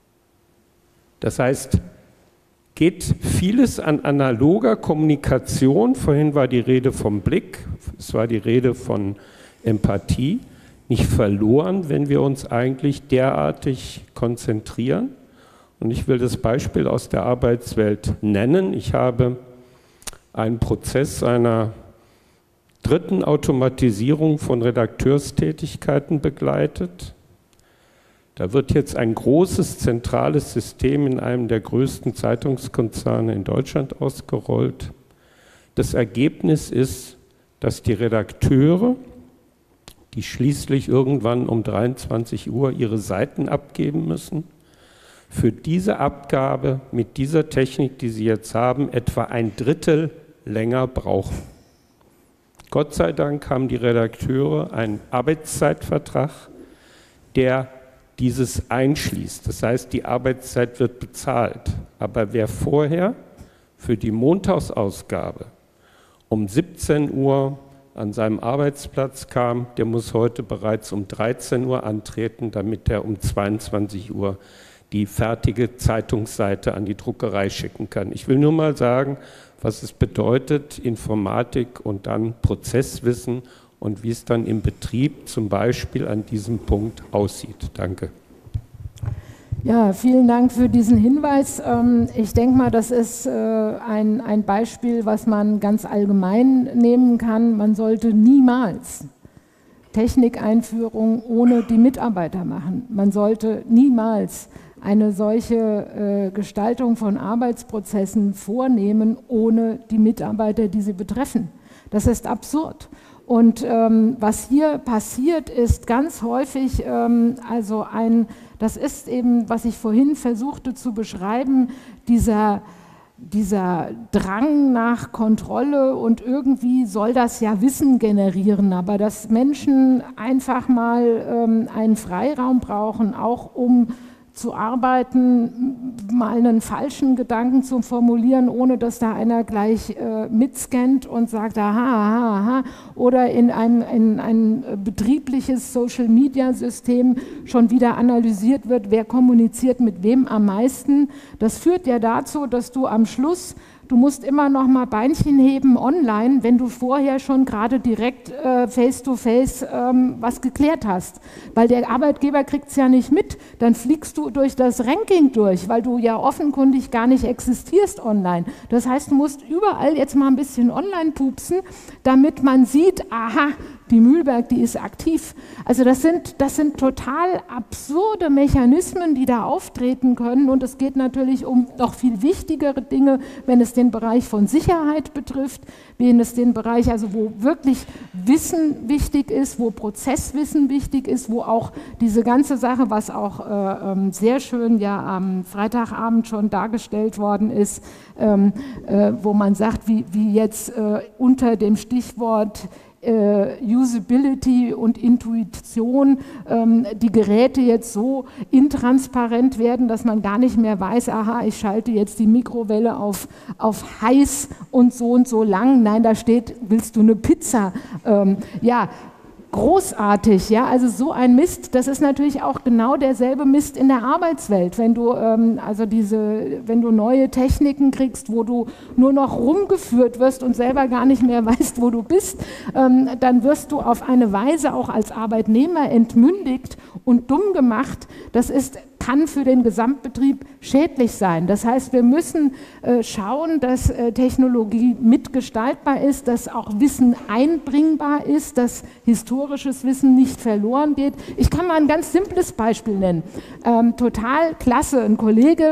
Das heißt, geht vieles an analoger Kommunikation, vorhin war die Rede vom Blick, es war die Rede von Empathie, nicht verloren, wenn wir uns eigentlich derartig konzentrieren. Und ich will das Beispiel aus der Arbeitswelt nennen. Ich habe einen Prozess einer dritten Automatisierung von Redakteurstätigkeiten begleitet. Da wird jetzt ein großes zentrales System in einem der größten Zeitungskonzerne in Deutschland ausgerollt. Das Ergebnis ist, dass die Redakteure, die schließlich irgendwann um 23 Uhr ihre Seiten abgeben müssen, für diese Abgabe mit dieser Technik, die sie jetzt haben, etwa ein Drittel länger brauchen. Gott sei Dank haben die Redakteure einen Arbeitszeitvertrag, der dieses einschließt. Das heißt, die Arbeitszeit wird bezahlt. Aber wer vorher für die Montagsausgabe um 17 Uhr an seinem Arbeitsplatz kam, der muss heute bereits um 13 Uhr antreten, damit er um 22 Uhr die fertige Zeitungsseite an die Druckerei schicken kann. Ich will nur mal sagen, was es bedeutet, Informatik und dann Prozesswissen und wie es dann im Betrieb zum Beispiel an diesem Punkt aussieht. Danke. Ja, vielen Dank für diesen Hinweis. Ich denke mal, das ist ein Beispiel, was man ganz allgemein nehmen kann. Man sollte niemals Technikeinführung ohne die Mitarbeiter machen. Man sollte niemals eine solche Gestaltung von Arbeitsprozessen vornehmen ohne die Mitarbeiter, die sie betreffen. Das ist absurd. Und was hier passiert, ist ganz häufig das ist eben, was ich vorhin versuchte zu beschreiben, dieser Drang nach Kontrolle und irgendwie soll das ja Wissen generieren, aber dass Menschen einfach mal einen Freiraum brauchen, auch um zu arbeiten, mal einen falschen Gedanken zu formulieren, ohne dass da einer gleich mitscannt und sagt, aha, aha, aha, oder in ein betriebliches Social-Media-System schon wieder analysiert wird, wer kommuniziert mit wem am meisten. Das führt ja dazu, dass du am Schluss, du musst immer noch mal Beinchen heben online, wenn du vorher schon gerade direkt face-to-face was geklärt hast. Weil der Arbeitgeber kriegt es ja nicht mit. Dann fliegst du durch das Ranking durch, weil du ja offenkundig gar nicht existierst online. Das heißt, du musst überall jetzt mal ein bisschen online pupsen, damit man sieht, aha, die Mühlberg, die ist aktiv. Also das sind total absurde Mechanismen, die da auftreten können. Und es geht natürlich um noch viel wichtigere Dinge, wenn es den Bereich von Sicherheit betrifft, wenn es den Bereich, also wo wirklich Wissen wichtig ist, wo Prozesswissen wichtig ist, wo auch diese ganze Sache, was auch sehr schön ja am Freitagabend schon dargestellt worden ist, wo man sagt, wie jetzt unter dem Stichwort Usability und Intuition die Geräte jetzt so intransparent werden, dass man gar nicht mehr weiß, aha, ich schalte jetzt die Mikrowelle auf heiß und so lang. Nein, da steht, willst du eine Pizza? Ja, großartig, ja, also so ein Mist, das ist natürlich auch genau derselbe Mist in der Arbeitswelt, wenn du wenn du neue Techniken kriegst, wo du nur noch rumgeführt wirst und selber gar nicht mehr weißt, wo du bist, dann wirst du auf eine Weise auch als Arbeitnehmer entmündigt und dumm gemacht. Das kann für den Gesamtbetrieb schädlich sein. Das heißt, wir müssen schauen, dass Technologie mitgestaltbar ist, dass auch Wissen einbringbar ist, dass historisches Wissen nicht verloren geht. Ich kann mal ein ganz simples Beispiel nennen. Total klasse, ein Kollege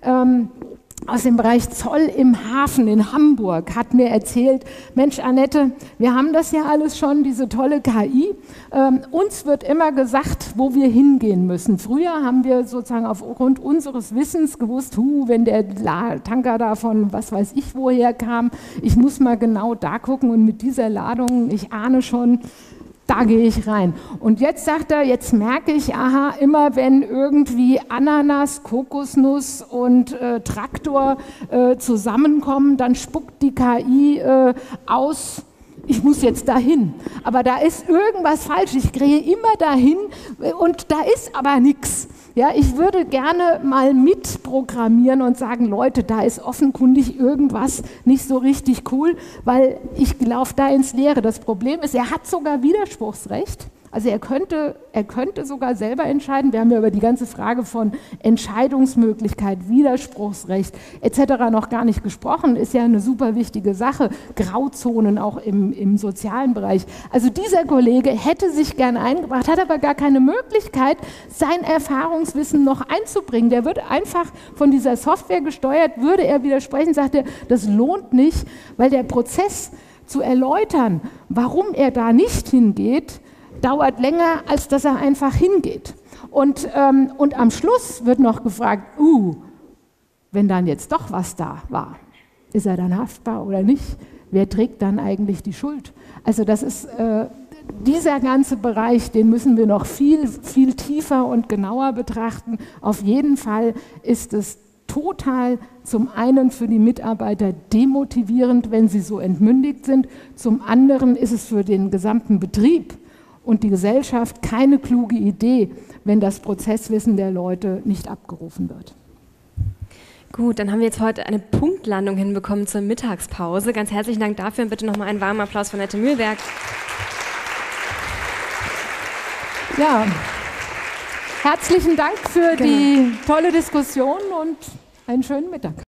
aus dem Bereich Zoll im Hafen in Hamburg hat mir erzählt, Mensch Annette, wir haben das ja alles schon, diese tolle KI. Uns wird immer gesagt, wo wir hingehen müssen. Früher haben wir sozusagen aufgrund unseres Wissens gewusst, wenn der Tanker da von was weiß ich woher kam, ich muss mal genau da gucken und mit dieser Ladung, ich ahne schon, da gehe ich rein. Und jetzt sagt er, jetzt merke ich, aha, immer wenn irgendwie Ananas, Kokosnuss und Traktor zusammenkommen, dann spuckt die KI aus, ich muss jetzt dahin. Aber da ist irgendwas falsch, ich gehe immer dahin und da ist aber nichts. Ja, ich würde gerne mal mitprogrammieren und sagen, Leute, da ist offenkundig irgendwas nicht so richtig cool, weil ich laufe da ins Leere. Das Problem ist, er hat sogar Widerspruchsrecht. Also er könnte sogar selber entscheiden. Wir haben ja über die ganze Frage von Entscheidungsmöglichkeit, Widerspruchsrecht etc. noch gar nicht gesprochen. Ist ja eine super wichtige Sache. Grauzonen auch im sozialen Bereich. Also dieser Kollege hätte sich gern eingebracht, hat aber gar keine Möglichkeit, sein Erfahrungswissen noch einzubringen. Der wird einfach von dieser Software gesteuert, würde er widersprechen, sagt er, das lohnt nicht, weil der Prozess zu erläutern, warum er da nicht hingeht, dauert länger, als dass er einfach hingeht. Und am Schluss wird noch gefragt, wenn dann jetzt doch was da war, ist er dann haftbar oder nicht? Wer trägt dann eigentlich die Schuld? Also das ist dieser ganze Bereich, den müssen wir noch viel, viel tiefer und genauer betrachten. Auf jeden Fall ist es total zum einen für die Mitarbeiter demotivierend, wenn sie so entmündigt sind. Zum anderen ist es für den gesamten Betrieb und die Gesellschaft keine kluge Idee, wenn das Prozesswissen der Leute nicht abgerufen wird. Gut, dann haben wir jetzt heute eine Punktlandung hinbekommen zur Mittagspause. Ganz herzlichen Dank dafür und bitte nochmal einen warmen Applaus von Annette Mühlberg. Ja, herzlichen Dank für die tolle Diskussion und einen schönen Mittag.